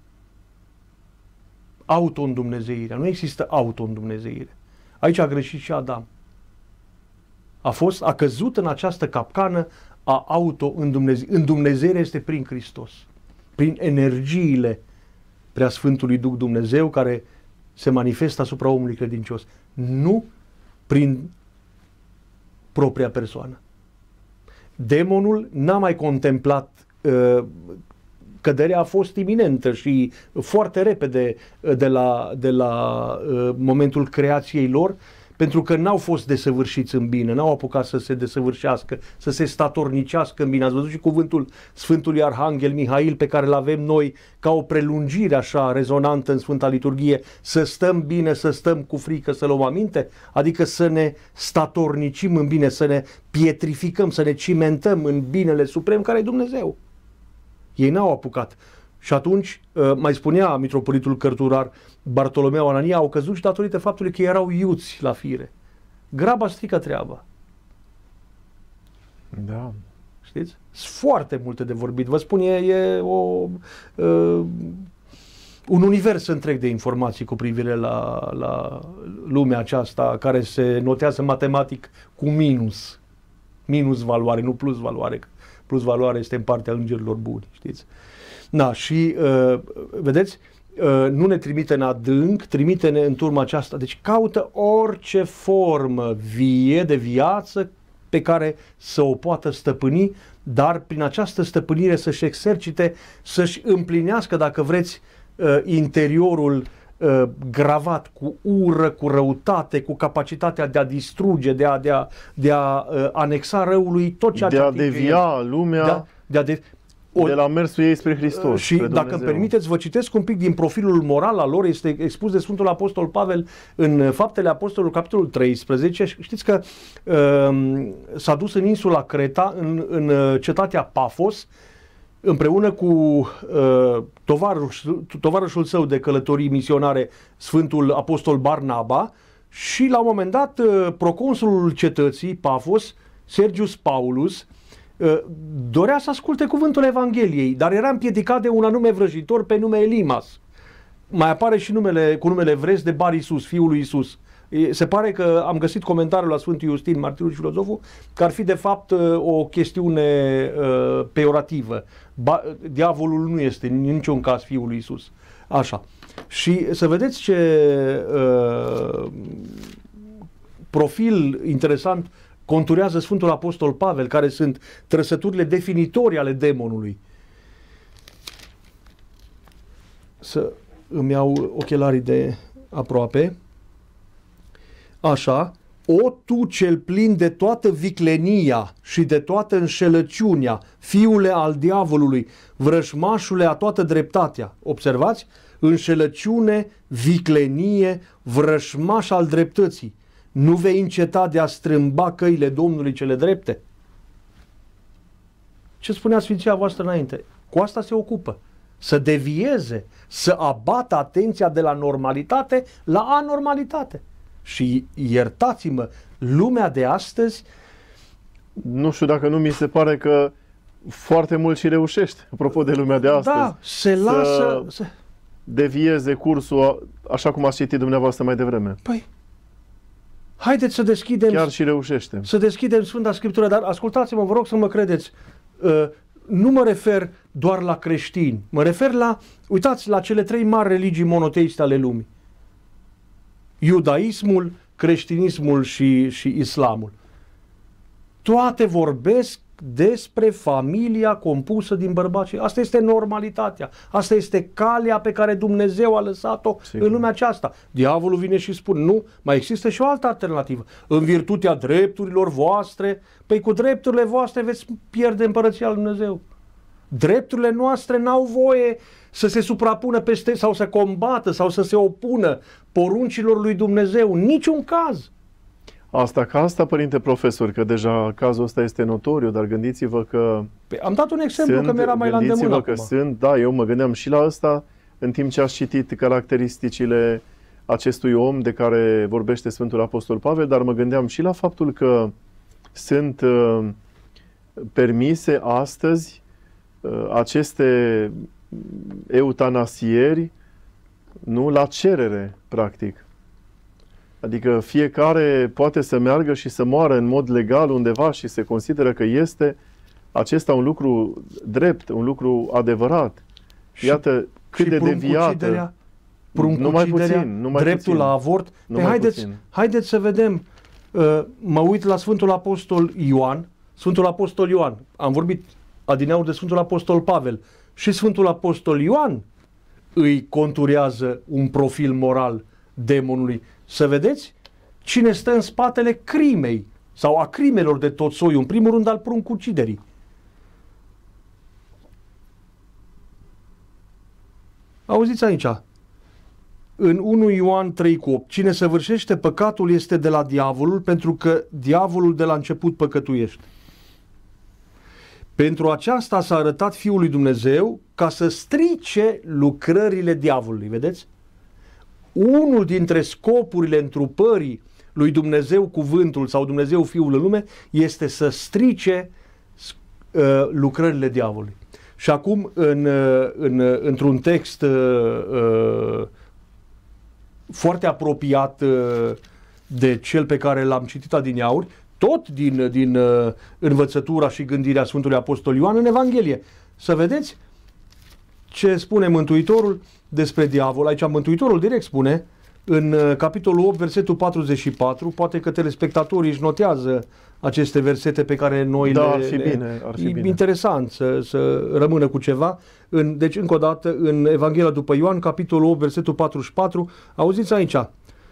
Auto-îndumnezeirea. Nu există auto-îndumnezeire. Aici a greșit și Adam. A fost, a căzut în această capcană a auto-îndumnezeirii. Îndumnezeirea este prin Hristos. Prin energiile Preasfântului Duh Dumnezeu care se manifestă asupra omului credincios. Nu prin propria persoană. Demonul n-a mai contemplat uh, căderea a fost iminentă și foarte repede de la, de la uh, momentul creației lor, pentru că n-au fost desăvârșiți în bine, n-au apucat să se desăvârșească, să se statornicească în bine. Ați văzut și cuvântul Sfântului Arhanghel Mihail pe care îl avem noi ca o prelungire așa rezonantă în Sfânta Liturghie, să stăm bine, să stăm cu frică, să luăm aminte, adică să ne statornicim în bine, să ne pietrificăm, să ne cimentăm în binele suprem care e Dumnezeu. Ei n-au apucat. Și atunci, mai spunea mitropolitul cărturar Bartolomeu Anania, au căzut și datorită faptului că erau iuți la fire. Graba strică treaba. Da. Știți? Sunt foarte multe de vorbit. Vă spun, e, e o, uh, un univers întreg de informații cu privire la, la lumea aceasta care se notează matematic cu minus. Minus valoare, nu plus valoare. Plus valoare este în partea îngerilor buni, știți? Na, și uh, vedeți, uh, nu ne trimite în adânc, trimite-ne în turma aceasta. Deci caută orice formă vie de viață pe care să o poată stăpâni, dar prin această stăpânire să-și exercite, să-și împlinească, dacă vreți, uh, interiorul uh, gravat cu ură, cu răutate, cu capacitatea de a distruge, de a, de a, de a uh, anexa răului tot ceea de ce a devia el. lumea. De a, de a de... o, de la mersul ei spre Hristos. Și dacă îmi permiteți, vă citesc un pic din profilul moral al lor, este expus de Sfântul Apostol Pavel în Faptele Apostolului, capitolul treisprezece. Știți că uh, s-a dus în insula Creta, în, în cetatea Pafos, împreună cu uh, tovarășul, tovarășul său de călătorii misionare, Sfântul Apostol Barnaba, și la un moment dat uh, proconsulul cetății Pafos, Sergius Paulus, uh, dorea să asculte cuvântul Evangheliei, dar era împiedicat de un anume vrăjitor pe nume Elimas. Mai apare și numele, cu numele evresc de Bar Iisus, fiul lui Iisus. Se pare că am găsit comentariul la Sfântul Iustin, martirul și filozoful, că ar fi de fapt o chestiune uh, peorativă. Ba, diavolul nu este în niciun caz fiul lui Iisus. Așa. Și să vedeți ce uh, profil interesant conturează Sfântul Apostol Pavel, care sunt trăsăturile definitorii ale demonului. Să îmi iau ochelarii de aproape. Așa, o tu cel plin de toată viclenia și de toată înșelăciunea, fiule al diavolului, vrăjmașule a toată dreptatea. Observați? Înșelăciune, viclenie, vrăjmaș al dreptății. Nu vei înceta de a strâmba căile Domnului cele drepte? Ce spunea Sfinția voastră înainte? Cu asta se ocupă. Să devieze, să abată atenția de la normalitate la anormalitate. Și iertați-mă, lumea de astăzi... Nu știu dacă nu mi se pare că foarte mult și reușește, apropo de lumea de astăzi. Da, se lasă... Să devieze cursul, așa cum ați citit dumneavoastră mai devreme. Păi, haideți să deschidem... Chiar și reușește. Să deschidem Sfânta Scriptură, dar ascultați-mă, vă rog să mă credeți, uh, nu mă refer doar la creștini, mă refer la, uitați, la cele trei mari religii monoteiste ale lumii. Iudaismul, creștinismul și, și islamul. Toate vorbesc despre familia compusă din bărbați. Asta este normalitatea. Asta este calea pe care Dumnezeu a lăsat-o în lumea aceasta. Diavolul vine și spune, nu, mai există și o altă alternativă. În virtutea drepturilor voastre, păi cu drepturile voastre veți pierde împărăția lui Dumnezeu. Drepturile noastre n-au voie să se suprapună peste sau să combată sau să se opună poruncilor lui Dumnezeu. Niciun caz. Asta ca asta, părinte profesor, că deja cazul ăsta este notoriu, dar gândiți-vă că... Păi am dat un exemplu sunt, că mi-era mai la îndemână acum. Că sunt, da, eu mă gândeam și la ăsta în timp ce ați citit caracteristicile acestui om de care vorbește Sfântul Apostol Pavel, dar mă gândeam și la faptul că sunt uh, permise astăzi uh, aceste eutanasieri, nu, la cerere, practic. Adică fiecare poate să meargă și să moară în mod legal undeva și se consideră că este acesta un lucru drept, un lucru adevărat. Iată cât de deviată. Numai puțin, numai dreptul puțin. La avort. Pe haideți, haideți să vedem. Uh, mă uit la Sfântul Apostol Ioan. Sfântul Apostol Ioan. Am vorbit adineauri de Sfântul Apostol Pavel. Și Sfântul Apostol Ioan îi conturează un profil moral demonului. Să vedeți cine stă în spatele crimei sau a crimelor de tot soiul, în primul rând al pruncuciderii. Auziți aici, în unu Ioan trei cu opt, cine săvârșește păcatul este de la diavolul, pentru că diavolul de la început păcătuiește. Pentru aceasta s-a arătat Fiul lui Dumnezeu ca să strice lucrările diavolului, vedeți? Unul dintre scopurile întrupării lui Dumnezeu cuvântul sau Dumnezeu Fiul în lume este să strice uh, lucrările diavolului. Și acum, în, în, într-un text uh, foarte apropiat uh, de cel pe care l-am citit adineauri, tot din, din uh, învățătura și gândirea Sfântului Apostol Ioan în Evanghelie. Să vedeți ce spune Mântuitorul despre diavol. Aici Mântuitorul direct spune, în uh, capitolul opt, versetul patruzeci și patru, poate că telespectatorii își notează aceste versete pe care noi da, le... ar fi bine, ar fi e bine. Interesant să, să rămână cu ceva. În, deci, încă o dată, în Evanghelia după Ioan, capitolul opt, versetul patruzeci și patru, auziți aici,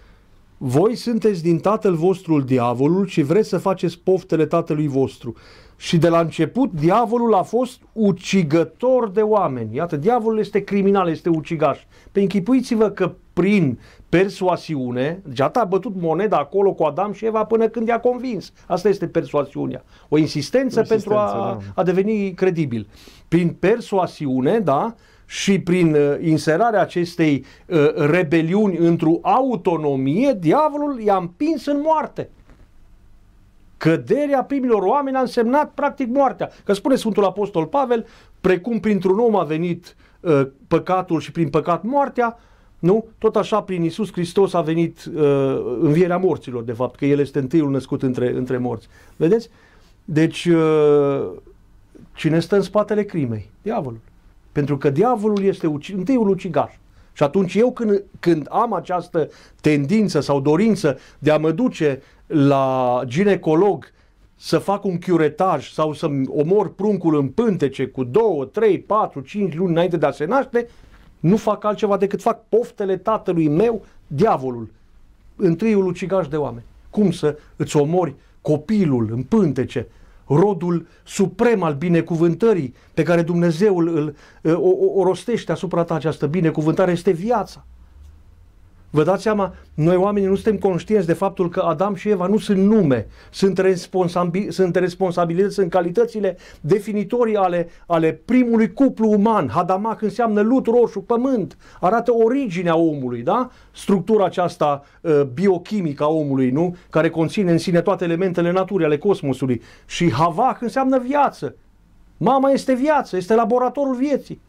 voi sunteți din tatăl vostru diavolul și vreți să faceți poftele tatălui vostru. Și de la început, diavolul a fost ucigător de oameni. Iată, diavolul este criminal, este ucigaș. Pe închipuiți-vă că prin persoasiune, deci a bătut moneda acolo cu Adam și Eva până când i-a convins. Asta este persoasiunea. O insistență, o insistență pentru a, da. a deveni credibil. Prin persoasiune, da, și prin uh, inserarea acestei uh, rebeliuni într-o autonomie, diavolul i-a împins în moarte. Căderea primilor oameni a însemnat practic moartea. Că spune Sfântul Apostol Pavel, precum printr-un om a venit uh, păcatul și prin păcat moartea, nu? Tot așa prin Iisus Hristos a venit uh, învierea morților, de fapt, că El este întâiul născut între, între morți. Vedeți? Deci, uh, cine stă în spatele crimei? Diavolul. Pentru că diavolul este uci, întâiul ucigaș. Și atunci eu când, când am această tendință sau dorință de a mă duce la ginecolog să fac un chiuretaj sau să-mi omor pruncul în pântece cu două, trei, patru, cinci luni înainte de a se naște, nu fac altceva decât fac poftele tatălui meu, diavolul, întâiul ucigaș de oameni. Cum să îți omori copilul în pântece, rodul suprem al binecuvântării pe care Dumnezeu îl, îl, o, o rostește asupra ta, această binecuvântare este viața. Vă dați seama, noi oamenii nu suntem conștienți de faptul că Adam și Eva nu sunt nume, sunt, responsabil, sunt responsabilități, sunt calitățile definitorii ale, ale primului cuplu uman. Hadamach înseamnă lut roșu, pământ, arată originea omului, da? Structura aceasta uh, biochimică a omului, nu? Care conține în sine toate elementele naturii ale cosmosului. Și Havach înseamnă viață. Mama este viață, este laboratorul vieții.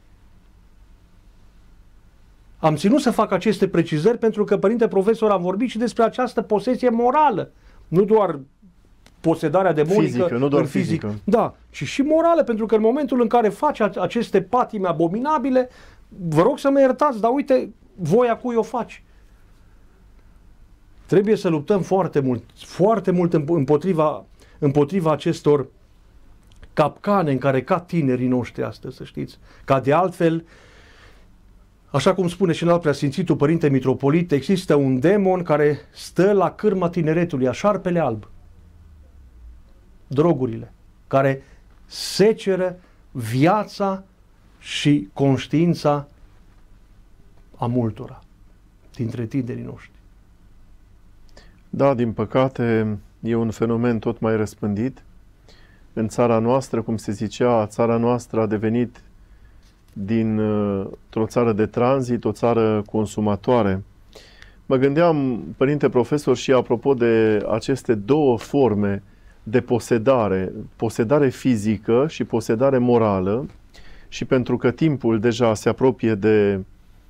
Am ținut să fac aceste precizări pentru că, părinte profesor, am vorbit și despre această posesie morală. Nu doar posedarea demonică, fizică, nu doar fizic, fizică. Da, ci și morală, pentru că în momentul în care faci aceste patime abominabile, vă rog să mă iertați, dar uite, voia cui o faci. Trebuie să luptăm foarte mult, foarte mult împotriva, împotriva acestor capcane în care cad tinerii noștri astăzi, să știți. Ca de altfel, așa cum spune și în alt preasfințitul Părinte Mitropolit, există un demon care stă la cârma tineretului, a șarpele alb. Drogurile, care seceră viața și conștiința a multora dintre tinerii noștri. Da, din păcate, e un fenomen tot mai răspândit. În țara noastră, cum se zicea, țara noastră a devenit dintr-o țară de tranzit, o țară consumatoare. Mă gândeam, părinte profesor, și apropo de aceste două forme de posedare, posedare fizică și posedare morală, și pentru că timpul deja se apropie de,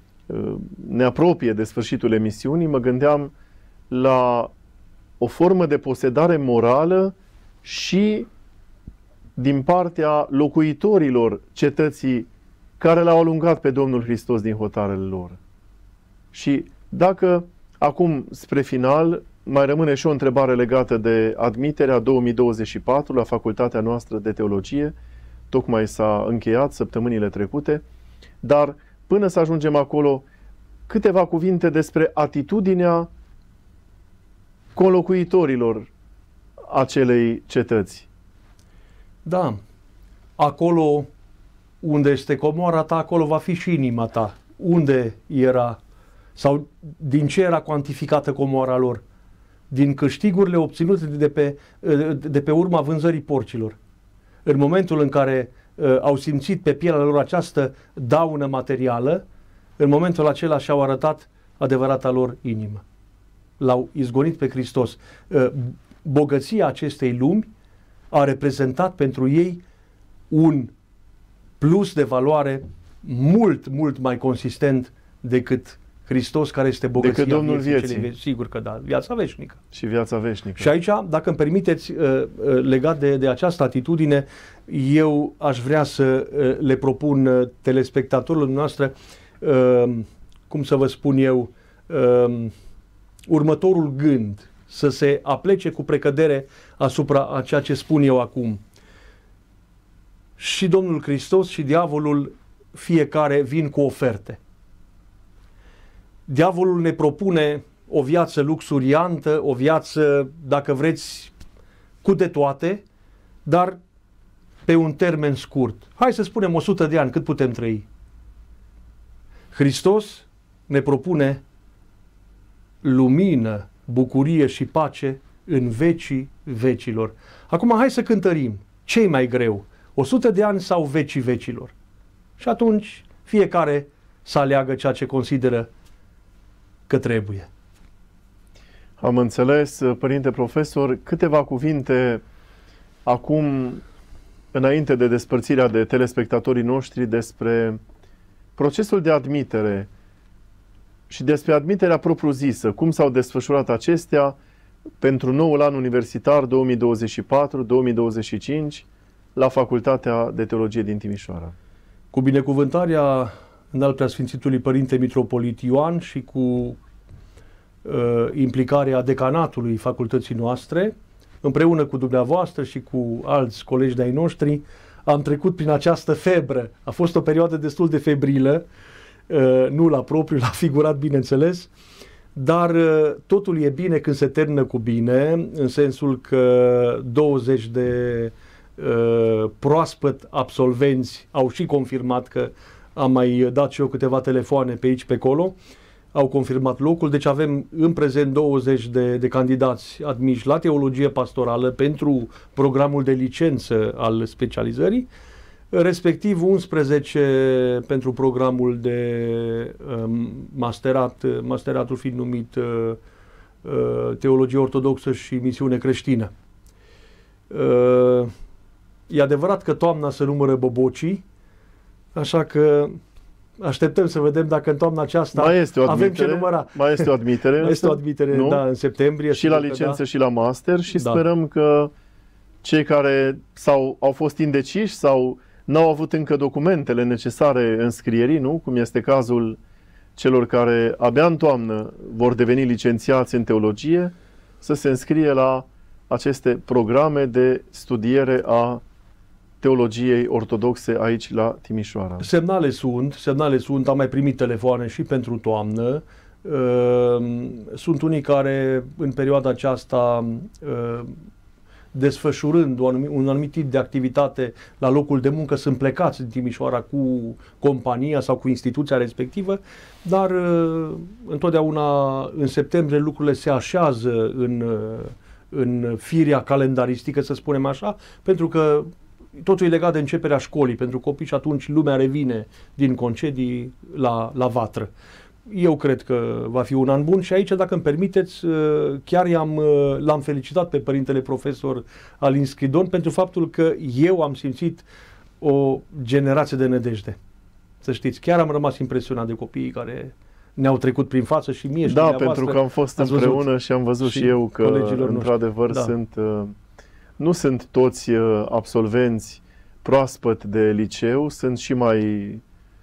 ne apropie de sfârșitul emisiunii, mă gândeam la o formă de posedare morală și din partea locuitorilor cetății care l-au alungat pe Domnul Hristos din hotarele lor. Și dacă acum, spre final, mai rămâne și o întrebare legată de admiterea două mii douăzeci și patru la facultatea noastră de teologie, tocmai s-a încheiat săptămânile trecute, dar până să ajungem acolo, câteva cuvinte despre atitudinea conlocuitorilor acelei cetăți. Da, acolo unde este comoara ta, acolo va fi și inima ta. Unde era, sau din ce era cuantificată comoara lor? Din câștigurile obținute de pe, de pe urma vânzării porcilor. În momentul în care uh, au simțit pe pielea lor această daună materială, în momentul acela și-au arătat adevărata lor inimă. L-au izgonit pe Hristos. Uh, bogăția acestei lumi a reprezentat pentru ei un plus de valoare mult, mult mai consistent decât Hristos, care este bogăția decât Domnul vieții. vieții. Sigur că da, viața veșnică. Și viața veșnică. Și aici, dacă îmi permiteți, legat de, de această atitudine, eu aș vrea să le propun telespectatorilor noastre, cum să vă spun eu, următorul gând, să se aplece cu precădere asupra a ceea ce spun eu acum. Și Domnul Hristos și diavolul, fiecare vin cu oferte. Diavolul ne propune o viață luxuriantă, o viață, dacă vreți, cu de toate, dar pe un termen scurt. Hai să spunem o sută de ani, cât putem trăi? Hristos ne propune lumină, bucurie și pace în vecii vecilor. Acum hai să cântărim. Ce-i mai greu? o sută de ani sau vecii vecilor? Și atunci fiecare să aleagă ceea ce consideră că trebuie. Am înțeles, părinte profesor, câteva cuvinte acum, înainte de despărțirea de telespectatorii noștri, despre procesul de admitere și despre admiterea propriu-zisă, cum s-au desfășurat acestea pentru noul an universitar două mii douăzeci și patru două mii douăzeci și cinci la Facultatea de Teologie din Timișoara. Cu binecuvântarea Înalt Preasfințitului Părinte Mitropolit Ioan și cu uh, implicarea decanatului facultății noastre, împreună cu dumneavoastră și cu alți colegi de-ai noștri, am trecut prin această febră. A fost o perioadă destul de febrilă, uh, nu la propriu, la figurat, bineînțeles, dar uh, totul e bine când se termină cu bine, în sensul că douăzeci de uh, proaspăt absolvenți au și confirmat că am mai dat și eu câteva telefoane pe aici, pe acolo, au confirmat locul, deci avem în prezent douăzeci de, de candidați admiși la teologie pastorală pentru programul de licență al specializării, respectiv unsprezece pentru programul de um, masterat, masteratul fiind numit uh, uh, Teologie Ortodoxă și Misiune Creștină. Uh, e adevărat că toamna se numără bobocii, așa că așteptăm să vedem dacă în toamna aceasta mai este o avem ce număra. Mai este o admitere. Mai este o admitere, nu? Da, în septembrie. Și la licență da. și la master și Da. sperăm că cei care sau au fost indeciși sau n-au avut încă documentele necesare înscrierii, nu? Cum este cazul celor care abia în toamnă vor deveni licențiați în teologie, să se înscrie la aceste programe de studiere a teologiei ortodoxe aici la Timișoara. Semnale sunt, semnale sunt, am mai primit telefoane și pentru toamnă. Sunt unii care în perioada aceasta, desfășurând un anumit tip de activitate la locul de muncă, sunt plecați din Timișoara cu compania sau cu instituția respectivă, dar întotdeauna în septembrie lucrurile se așează în, în firea calendaristică, să spunem așa, pentru că totul e legat de începerea școlii pentru copii și atunci lumea revine din concedii la, la vatră. Eu cred că va fi un an bun și aici, dacă îmi permiteți, chiar i-am, l-am felicitat pe părintele profesor Alin Schidon pentru faptul că eu am simțit o generație de nădejde. Să știți, chiar am rămas impresionat de copiii care ne-au trecut prin față și mie și Da, pentru că am fost împreună și am văzut și, și eu că, într-adevăr, da. sunt... Nu sunt toți absolvenți proaspăt de liceu, sunt și mai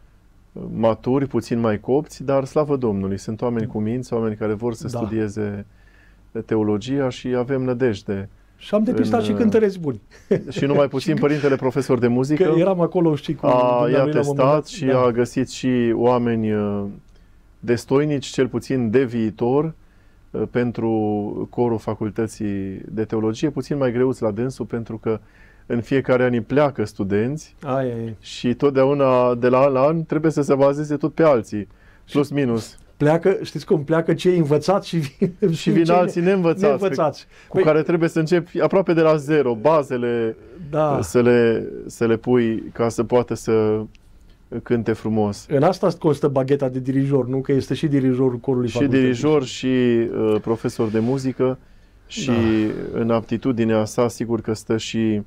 maturi, puțin mai copți, dar slavă Domnului, sunt oameni cu minți, oameni care vor să da. studieze teologia și avem nădejde. Și am depistat în, și cântăreți buni. Și numai puțin părintele profesor de muzică. Că eram acolo și cu... A, i-a testat și da. a găsit și oameni destoinici, cel puțin de viitor, pentru corul Facultății de Teologie, puțin mai greuți la dânsul, pentru că în fiecare an îi pleacă studenți ai, ai. și totdeauna de la an la an trebuie să se bazeze tot pe alții, plus minus. Pleacă, știți cum, pleacă cei învățați și vin, și vin alții neînvățați, neînvățați. Pe, cu păi, care trebuie să începi aproape de la zero, bazele da. să, le, să le pui ca să poată să cânte frumos. În asta constă bagheta de dirijor, nu? Că este și dirijorul corului și dirijor și uh, profesor de muzică și da. în aptitudinea sa sigur că stă și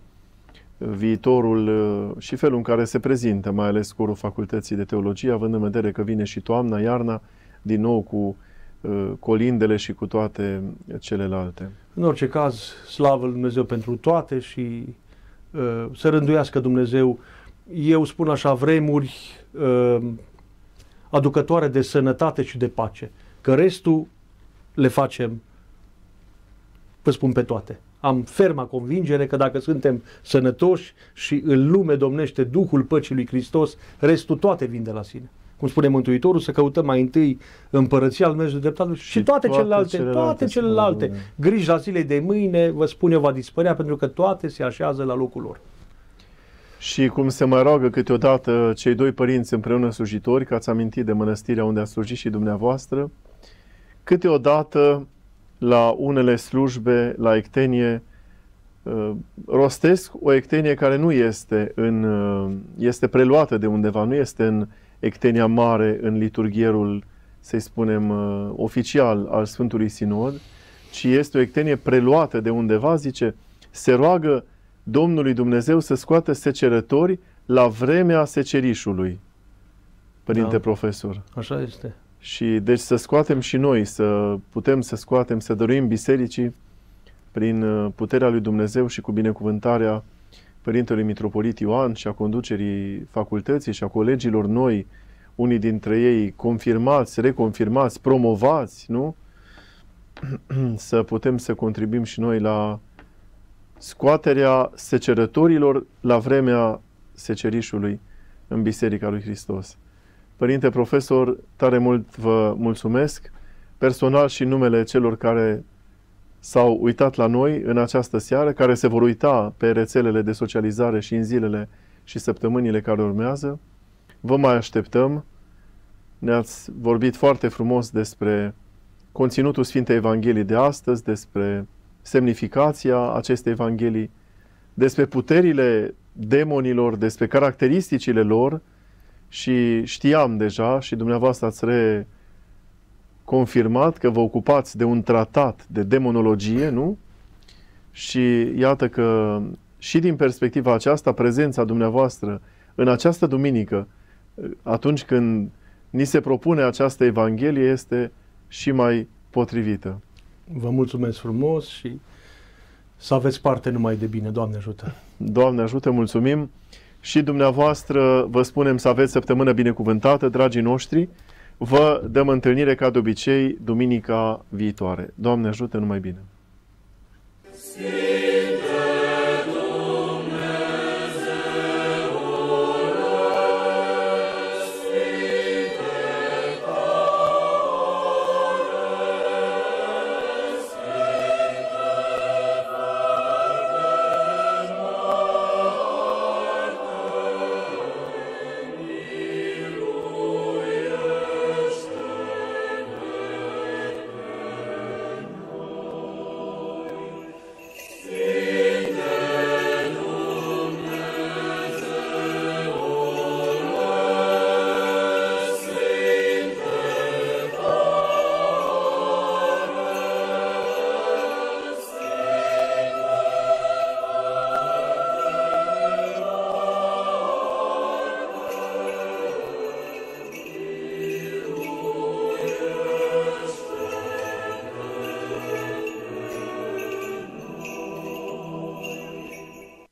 viitorul uh, și felul în care se prezintă, mai ales corul Facultății de Teologie, având în vedere că vine și toamna, iarna, din nou cu uh, colindele și cu toate celelalte. În orice caz, slavă Lui Dumnezeu pentru toate și uh, să rânduiască Dumnezeu, eu spun așa, vremuri uh, aducătoare de sănătate și de pace. Că restul le facem, vă spun pe toate. Am ferma convingere că dacă suntem sănătoși și în lume domnește Duhul Păcii lui Hristos, restul toate vin de la sine. Cum spune Mântuitorul, să căutăm mai întâi împărăția lui Dumnezeu de dreptate și, și toate, toate celelalte, celelalte, toate celelalte. Griji la zilei de mâine, vă spun eu, va dispărea pentru că toate se așează la locul lor. Și cum se mai roagă câteodată cei doi părinți împreună slujitori, că ați amintit de mănăstirea unde a slujit și dumneavoastră, câteodată la unele slujbe, la ectenie, rostesc o ectenie care nu este, în, este preluată de undeva, nu este în ectenia mare, în liturghierul, să-i spunem, oficial al Sfântului Sinod, ci este o ectenie preluată de undeva, zice, se roagă Domnului Dumnezeu să scoată secerători la vremea secerișului, Părinte da. Profesor. Așa este. Și deci să scoatem și noi, să putem să scoatem, să dăruim bisericii prin puterea lui Dumnezeu și cu binecuvântarea Părintelui Mitropolit Ioan și a conducerii facultății și a colegilor noi, unii dintre ei confirmați, reconfirmați, promovați, nu? Să putem să contribuim și noi la scoaterea secerătorilor la vremea secerișului în Biserica lui Hristos. Părinte Profesor, tare mult vă mulțumesc, personal și în numele celor care s-au uitat la noi în această seară, care se vor uita pe rețelele de socializare și în zilele și săptămânile care urmează. Vă mai așteptăm. Ne-ați vorbit foarte frumos despre conținutul Sfintei Evangheliei de astăzi, despre semnificația acestei Evanghelii, despre puterile demonilor, despre caracteristicile lor și știam deja și dumneavoastră ați reconfirmat că vă ocupați de un tratat de demonologie, nu? Și iată că și din perspectiva aceasta, prezența dumneavoastră în această duminică, atunci când ni se propune această Evanghelie, este și mai potrivită. Vă mulțumesc frumos și să aveți parte numai de bine. Doamne ajută! Doamne ajută, mulțumim! Și dumneavoastră vă spunem să aveți săptămână binecuvântată, dragii noștri. Vă dăm întâlnire ca de obicei duminica viitoare. Doamne ajută, numai bine!